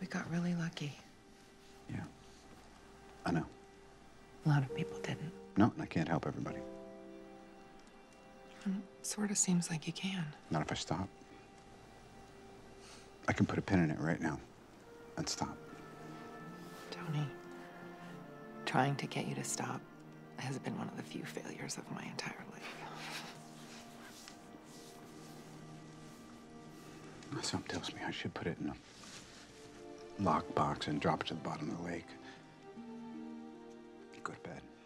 got really lucky. Yeah, I know. A lot of people didn't. No, I can't help everybody. Sort of seems like you can. Not if I stop. I can put a pin in it right now and stop. Tony, trying to get you to stop has been one of the few failures of my entire life. Something tells me I should put it in a lockbox and drop it to the bottom of the lake. Go to bed.